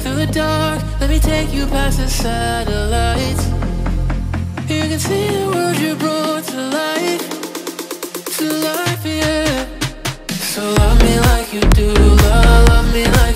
through the dark, let me take you past the satellites. You can see the world you brought to life, yeah. So love me like you do, love me like